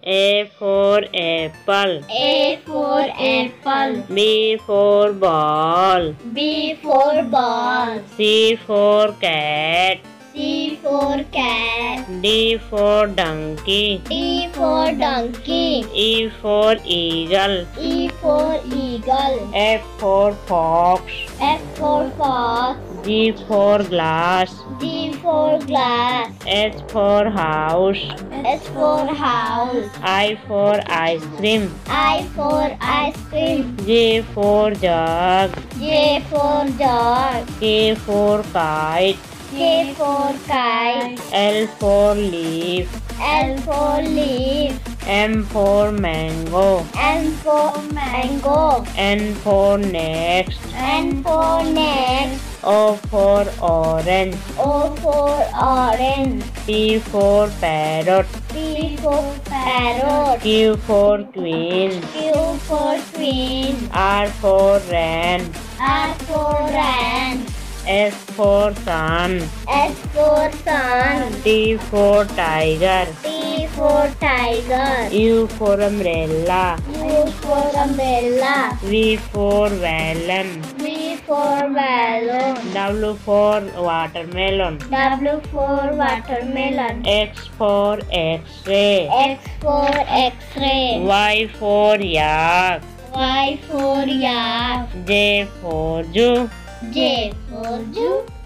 A for apple. A for apple. B for ball. B for ball. C for cat. C for cat. D for donkey. D for donkey. E for eagle. E for eagle. F for fox. F for fox. G for glass. G for glass. H for house. H for house. I for ice cream. I for ice cream. J for jug. J for dog. K for kite. K for kite. L for leaf. L for leaf. M for mango. M for mango. N for next. N for next. O for orange. O for orange. P for parrot. P for parrot. Q for queen. Q for queen. R for ran. R for ran. S for sun. S for sun. T for tiger. T for tiger. U for umbrella. U for umbrella. V for melon. V for balloon. W for watermelon. W for watermelon. X for x-ray. X for X-ray. Y for yak. Y for yak. J for Jew. J for Jew.